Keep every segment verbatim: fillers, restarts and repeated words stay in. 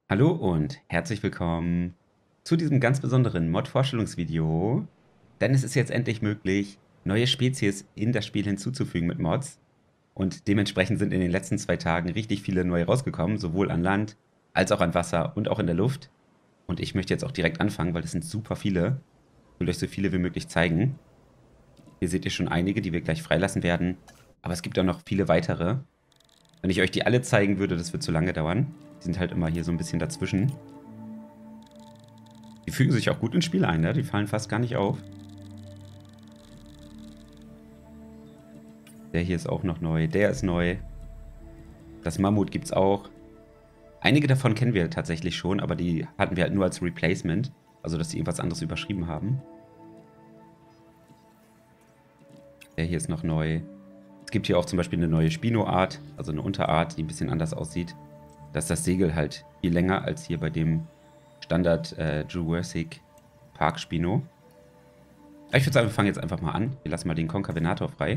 Hallo und herzlich willkommen zu diesem ganz besonderen Mod-Vorstellungsvideo, denn es ist jetzt endlich möglich, neue Spezies in das Spiel hinzuzufügen mit Mods und dementsprechend sind in den letzten zwei Tagen richtig viele neue rausgekommen, sowohl an Land als auch an Wasser und auch in der Luft. Und ich möchte jetzt auch direkt anfangen, weil es sind super viele. Ich will euch so viele wie möglich zeigen. Hier seht ihr schon einige, die wir gleich freilassen werden, aber es gibt auch noch viele weitere. Wenn ich euch die alle zeigen würde, das wird zu lange dauern. Die sind halt immer hier so ein bisschen dazwischen. Die fügen sich auch gut ins Spiel ein, ne? Die fallen fast gar nicht auf. Der hier ist auch noch neu. Der ist neu. Das Mammut gibt's auch. Einige davon kennen wir tatsächlich schon, aber die hatten wir halt nur als Replacement. Also, dass die irgendwas anderes überschrieben haben. Der hier ist noch neu. Es gibt hier auch zum Beispiel eine neue Spino-Art, also eine Unterart, die ein bisschen anders aussieht. Da ist das Segel halt viel länger als hier bei dem Standard äh, Jurassic Park Spino. Ich würde sagen, wir fangen jetzt einfach mal an. Wir lassen mal den Concavenator frei.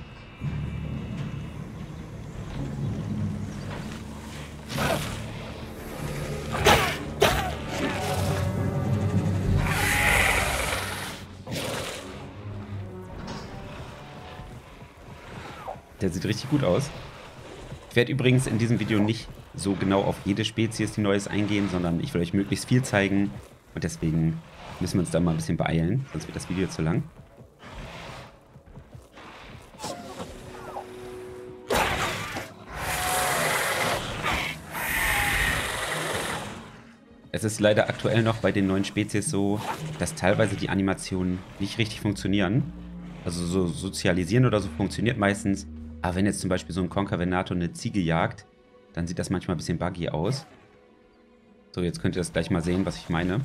Der sieht richtig gut aus. Ich werde übrigens in diesem Video nicht so genau auf jede Spezies, die Neues eingehen, sondern ich will euch möglichst viel zeigen. Und deswegen müssen wir uns da mal ein bisschen beeilen, sonst wird das Video zu lang. Es ist leider aktuell noch bei den neuen Spezies so, dass teilweise die Animationen nicht richtig funktionieren. Also so sozialisieren oder so funktioniert meistens. Aber wenn jetzt zum Beispiel so ein Concavenator eine Ziege jagt, dann sieht das manchmal ein bisschen buggy aus. So, jetzt könnt ihr das gleich mal sehen, was ich meine.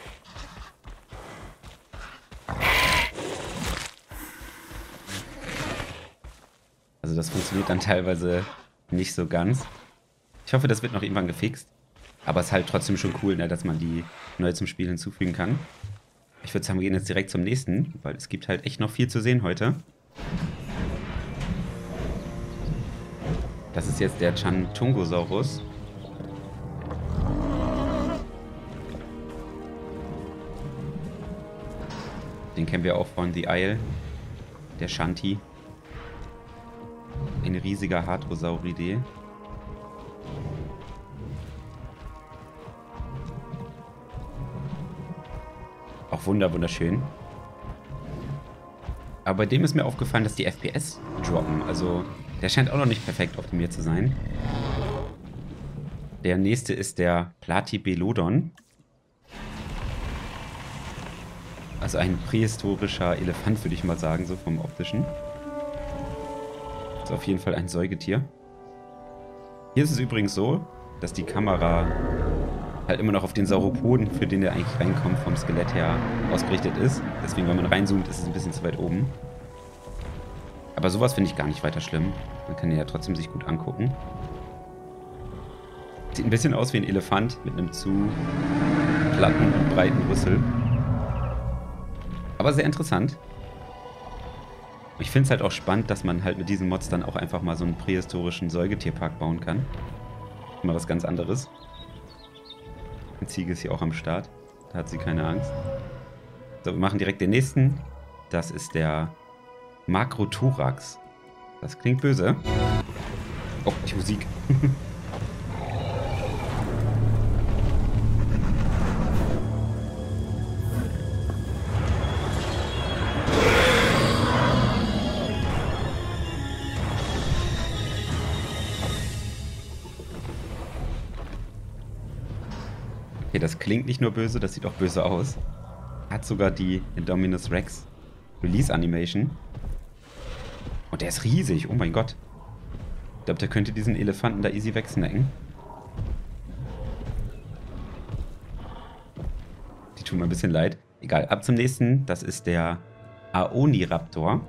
Also das funktioniert dann teilweise nicht so ganz. Ich hoffe, das wird noch irgendwann gefixt. Aber es ist halt trotzdem schon cool, ne, dass man die neu zum Spiel hinzufügen kann. Ich würde sagen, wir gehen jetzt direkt zum nächsten, weil es gibt halt echt noch viel zu sehen heute. Das ist jetzt der Chantungosaurus. Den kennen wir auch von The Isle. Der Shanti. Ein riesiger Hadrosauridae. Auch wunder wunderschön. Aber bei dem ist mir aufgefallen, dass die F P S droppen. Also der scheint auch noch nicht perfekt optimiert zu sein. Der nächste ist der Platybelodon. Also ein prähistorischer Elefant, würde ich mal sagen, so vom optischen. Ist auf jeden Fall ein Säugetier. Hier ist es übrigens so, dass die Kamera halt immer noch auf den Sauropoden, für den der eigentlich reinkommt, vom Skelett her ausgerichtet ist. Deswegen, wenn man reinzoomt, ist es ein bisschen zu weit oben. Aber sowas finde ich gar nicht weiter schlimm. Man kann den ja trotzdem sich gut angucken. Sieht ein bisschen aus wie ein Elefant mit einem zu platten und breiten Rüssel. Aber sehr interessant. Ich finde es halt auch spannend, dass man halt mit diesen Mods dann auch einfach mal so einen prähistorischen Säugetierpark bauen kann. Mal was ganz anderes. Eine Ziege ist hier auch am Start. Da hat sie keine Angst. So, wir machen direkt den nächsten. Das ist der Makrothorax. Das klingt böse. Oh, die Musik. Okay, das klingt nicht nur böse, das sieht auch böse aus. Hat sogar die Indominus Rex Release Animation. Und der ist riesig, oh mein Gott. Ich glaube, der könnte diesen Elefanten da easy wegsnacken. Die tun mir ein bisschen leid. Egal, ab zum nächsten. Das ist der Aoniraptor.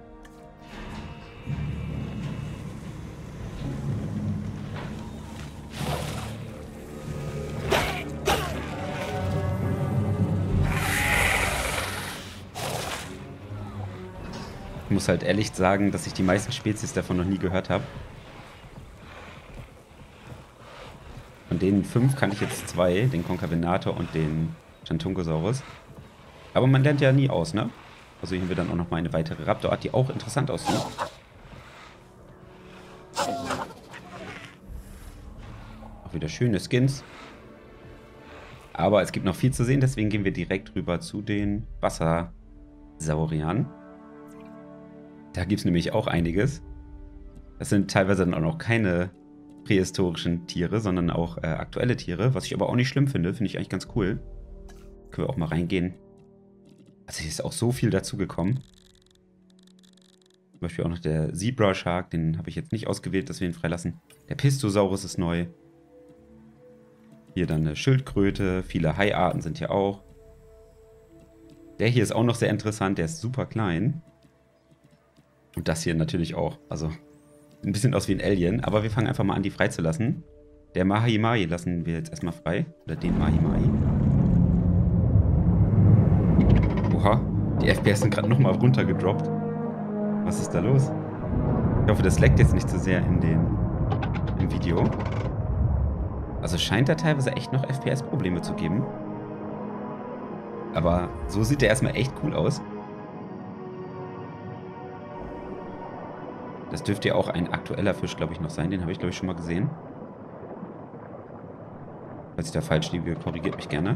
Ich muss halt ehrlich sagen, dass ich die meisten Spezies davon noch nie gehört habe. Von den fünf kannte ich jetzt zwei, den Concavenator und den Chantungosaurus. Aber man lernt ja nie aus, ne? Also hier haben wir dann auch noch mal eine weitere Raptorart, die auch interessant aussieht. Auch wieder schöne Skins. Aber es gibt noch viel zu sehen, deswegen gehen wir direkt rüber zu den Wassersauriern. Da gibt es nämlich auch einiges. Das sind teilweise dann auch noch keine prähistorischen Tiere, sondern auch äh, aktuelle Tiere, was ich aber auch nicht schlimm finde. Finde ich eigentlich ganz cool. Können wir auch mal reingehen. Also hier ist auch so viel dazugekommen. Zum Beispiel auch noch der Zebra Shark, den habe ich jetzt nicht ausgewählt, dass wir ihn freilassen. Der Pistosaurus ist neu. Hier dann eine Schildkröte, viele Haiarten sind hier auch. Der hier ist auch noch sehr interessant, der ist super klein. Und das hier natürlich auch, also ein bisschen aus wie ein Alien, aber wir fangen einfach mal an, die freizulassen. Der Mahi-Mahi lassen wir jetzt erstmal frei, oder den Mahi-Mahi. Oha, die F P S sind gerade nochmal runtergedroppt. Was ist da los? Ich hoffe, das leckt jetzt nicht zu sehr in den, im Video. Also scheint da teilweise echt noch F P S-Probleme zu geben. Aber so sieht der erstmal echt cool aus. Das dürfte ja auch ein aktueller Fisch, glaube ich, noch sein. Den habe ich, glaube ich, schon mal gesehen. Falls ich da falsch liege, korrigiert mich gerne.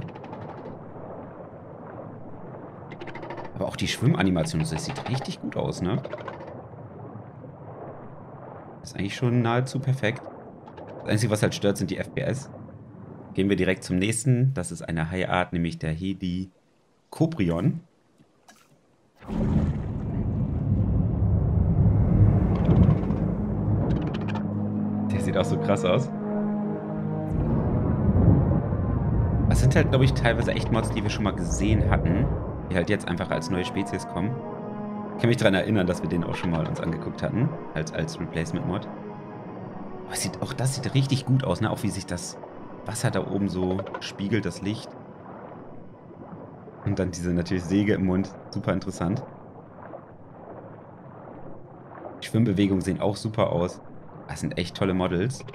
Aber auch die Schwimmanimation, das sieht richtig gut aus, ne? Das ist eigentlich schon nahezu perfekt. Das Einzige, was halt stört, sind die F P S. Gehen wir direkt zum nächsten. Das ist eine Haiart, nämlich der Helicoprion. Der sieht auch so krass aus. Das sind halt, glaube ich, teilweise echt Mods, die wir schon mal gesehen hatten. Die halt jetzt einfach als neue Spezies kommen. Ich kann mich daran erinnern, dass wir den auch schon mal uns angeguckt hatten. Als, als Replacement-Mod. Aber sieht, auch das sieht richtig gut aus, ne? Auch wie sich das Wasser da oben so spiegelt, das Licht. Und dann diese natürlich Säge im Mund. Super interessant. Die Schwimmbewegungen sehen auch super aus. Das sind echt tolle Models.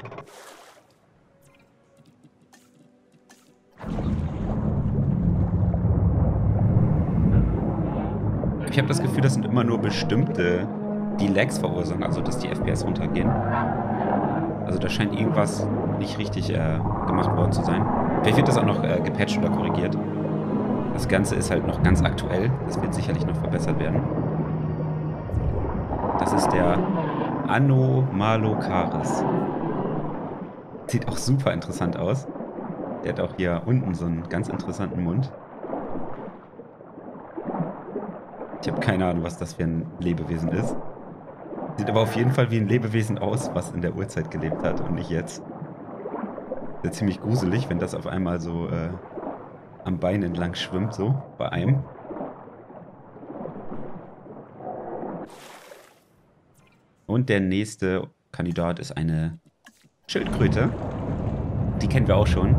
Ich habe das Gefühl, das sind immer nur bestimmte, die Lags verursachen, also dass die F P S runtergehen. Also da scheint irgendwas nicht richtig äh, gemacht worden zu sein. Vielleicht wird das auch noch äh, gepatcht oder korrigiert. Das Ganze ist halt noch ganz aktuell. Das wird sicherlich noch verbessert werden. Das ist der Anomalocaris. Sieht auch super interessant aus. Der hat auch hier unten so einen ganz interessanten Mund. Ich habe keine Ahnung, was das für ein Lebewesen ist. Sieht aber auf jeden Fall wie ein Lebewesen aus, was in der Urzeit gelebt hat und nicht jetzt. Ist ja ziemlich gruselig, wenn das auf einmal so äh, am Bein entlang schwimmt, so bei einem. Und der nächste Kandidat ist eine Schildkröte. Die kennen wir auch schon.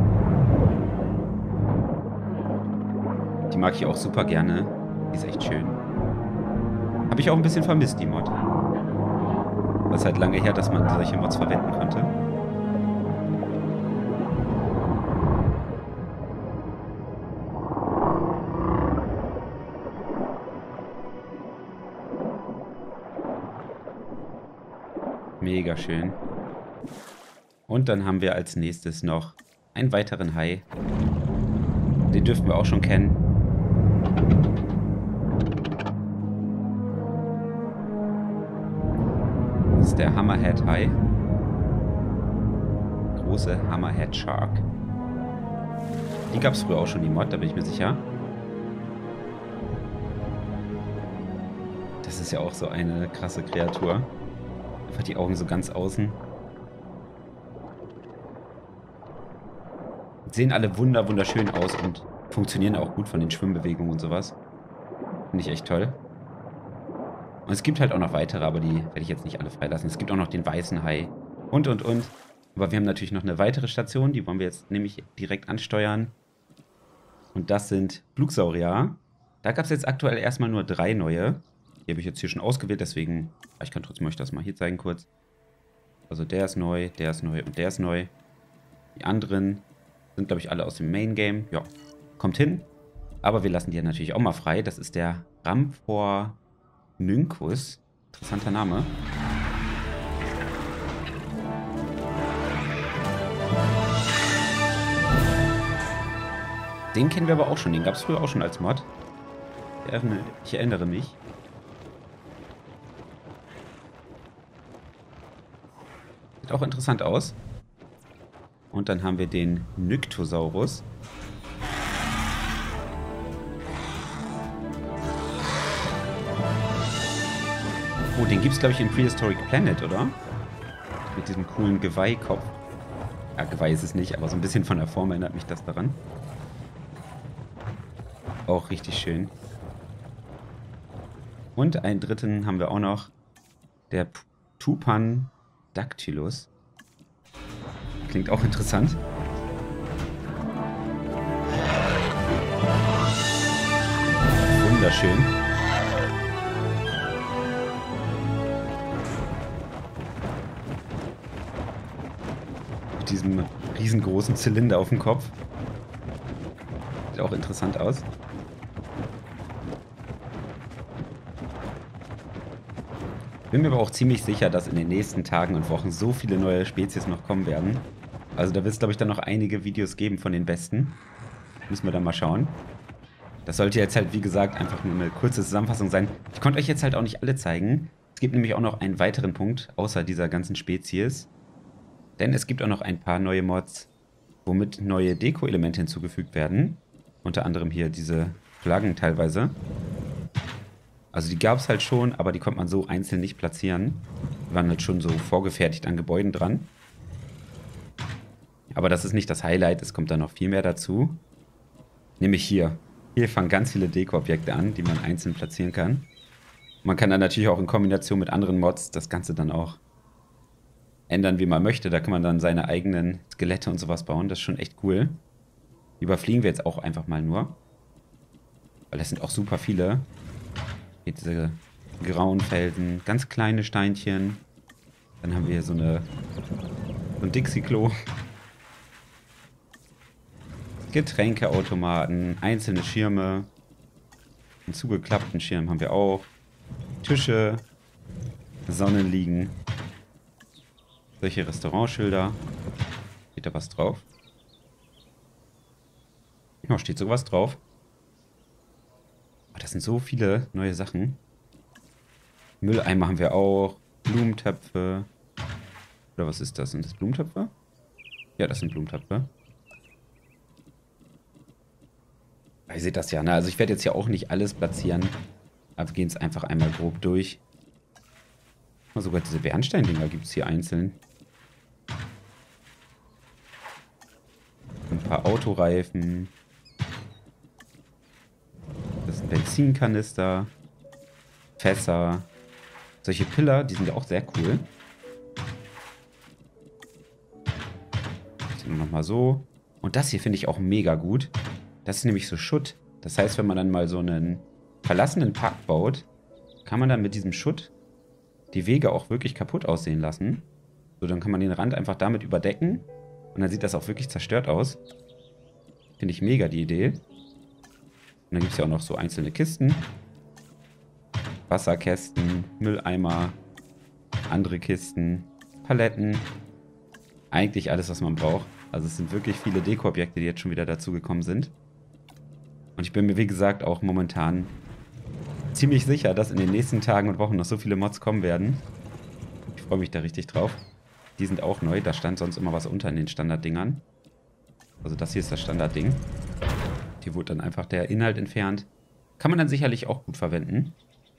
Die mag ich auch super gerne. Die ist echt schön. Habe ich auch ein bisschen vermisst, die Mod. Weil es halt lange her, dass man solche Mods verwenden konnte. Mega schön. Und dann haben wir als nächstes noch einen weiteren Hai. Den dürften wir auch schon kennen. Das ist der Hammerhead Hai. Große Hammerhead Shark. Die gab es früher auch schon, die Mod, da bin ich mir sicher. Das ist ja auch so eine krasse Kreatur. Einfach die Augen so ganz außen. Sehen alle wunder wunderschön aus und funktionieren auch gut von den Schwimmbewegungen und sowas. Finde ich echt toll. Und es gibt halt auch noch weitere, aber die werde ich jetzt nicht alle freilassen. Es gibt auch noch den weißen Hai und, und, und. Aber wir haben natürlich noch eine weitere Station, die wollen wir jetzt nämlich direkt ansteuern. Und das sind Flugsaurier. Da gab es jetzt aktuell erstmal nur drei neue. Die habe ich jetzt hier schon ausgewählt, deswegen, ich kann trotzdem euch das mal hier zeigen kurz. Also der ist neu, der ist neu und der ist neu. Die anderen sind, glaube ich, alle aus dem Main Game. Ja, kommt hin. Aber wir lassen die ja natürlich auch mal frei. Das ist der Ramphor Nynchus. Interessanter Name. Den kennen wir aber auch schon. Den gab es früher auch schon als Mod. Ich erinnere mich. Sieht auch interessant aus. Und dann haben wir den Nyctosaurus. Oh, den gibt es, glaube ich, in Prehistoric Planet, oder? Mit diesem coolen Geweihkopf. Ja, Geweih ist es nicht, aber so ein bisschen von der Form erinnert mich das daran. Auch richtig schön. Und einen dritten haben wir auch noch. Der Tupan Dactylus. Klingt auch interessant. Wunderschön. Mit diesem riesengroßen Zylinder auf dem Kopf. Sieht auch interessant aus. Bin mir aber auch ziemlich sicher, dass in den nächsten Tagen und Wochen so viele neue Spezies noch kommen werden. Also da wird es, glaube ich, dann noch einige Videos geben von den besten. Müssen wir dann mal schauen. Das sollte jetzt halt, wie gesagt, einfach nur eine kurze Zusammenfassung sein. Ich konnte euch jetzt halt auch nicht alle zeigen. Es gibt nämlich auch noch einen weiteren Punkt, außer dieser ganzen Spezies. Denn es gibt auch noch ein paar neue Mods, womit neue Deko-Elemente hinzugefügt werden. Unter anderem hier diese Flaggen teilweise. Also die gab es halt schon, aber die konnte man so einzeln nicht platzieren. Die waren halt schon so vorgefertigt an Gebäuden dran. Aber das ist nicht das Highlight, es kommt dann noch viel mehr dazu. Nämlich hier. Hier fangen ganz viele Deko-Objekte an, die man einzeln platzieren kann. Man kann dann natürlich auch in Kombination mit anderen Mods das Ganze dann auch ändern, wie man möchte. Da kann man dann seine eigenen Skelette und sowas bauen. Das ist schon echt cool. Die überfliegen wir jetzt auch einfach mal nur. Weil das sind auch super viele. Hier diese grauen Felsen, ganz kleine Steinchen. Dann haben wir hier so eine so ein Dixie-Klo. Getränkeautomaten, einzelne Schirme. Einen zugeklappten Schirm haben wir auch. Tische, Sonnenliegen. Solche Restaurantschilder. Steht da was drauf? Ja, steht sowas drauf. Oh, das sind so viele neue Sachen. Mülleimer haben wir auch. Blumentöpfe. Oder was ist das? Sind das Blumentöpfe? Ja, das sind Blumentöpfe. Ihr seht das ja, ne? Also ich werde jetzt ja auch nicht alles platzieren. Aber wir gehen es einfach einmal grob durch. Oh, sogar diese Bernsteindinger gibt es hier einzeln. Ein paar Autoreifen. Das ist ein Benzinkanister. Fässer. Solche Pillar, die sind ja auch sehr cool. Das sind nochmal so. Und das hier finde ich auch mega gut. Das ist nämlich so Schutt. Das heißt, wenn man dann mal so einen verlassenen Park baut, kann man dann mit diesem Schutt die Wege auch wirklich kaputt aussehen lassen. So, dann kann man den Rand einfach damit überdecken. Und dann sieht das auch wirklich zerstört aus. Finde ich mega die Idee. Und dann gibt es ja auch noch so einzelne Kisten. Wasserkästen, Mülleimer, andere Kisten, Paletten. Eigentlich alles, was man braucht. Also es sind wirklich viele Deko-Objekte, die jetzt schon wieder dazugekommen sind. Und ich bin mir, wie gesagt, auch momentan ziemlich sicher, dass in den nächsten Tagen und Wochen noch so viele Mods kommen werden. Ich freue mich da richtig drauf. Die sind auch neu. Da stand sonst immer was unter in den Standarddingern. Also das hier ist das Standardding. Hier wurde dann einfach der Inhalt entfernt. Kann man dann sicherlich auch gut verwenden.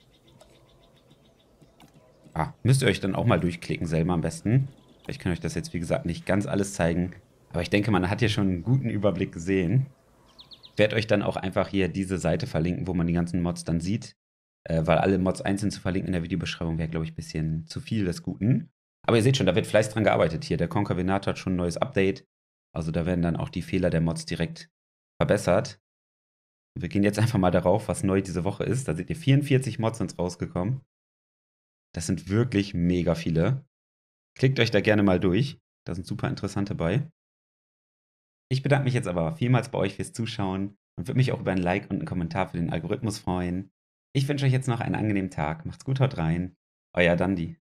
Ah, müsst ihr euch dann auch mal durchklicken selber am besten. Ich kann euch das jetzt, wie gesagt, nicht ganz alles zeigen. Aber ich denke, man hat hier schon einen guten Überblick gesehen. Ich werde euch dann auch einfach hier diese Seite verlinken, wo man die ganzen Mods dann sieht. Äh, weil alle Mods einzeln zu verlinken in der Videobeschreibung wäre, glaube ich, ein bisschen zu viel des Guten. Aber ihr seht schon, da wird fleißig dran gearbeitet hier. Der Concavenator hat schon ein neues Update. Also da werden dann auch die Fehler der Mods direkt verbessert. Wir gehen jetzt einfach mal darauf, was neu diese Woche ist. Da seht ihr, vierundvierzig Mods sind rausgekommen. Das sind wirklich mega viele. Klickt euch da gerne mal durch. Da sind super interessante bei. Ich bedanke mich jetzt aber vielmals bei euch fürs Zuschauen und würde mich auch über ein Like und einen Kommentar für den Algorithmus freuen. Ich wünsche euch jetzt noch einen angenehmen Tag. Macht's gut, haut rein. Euer Dandi.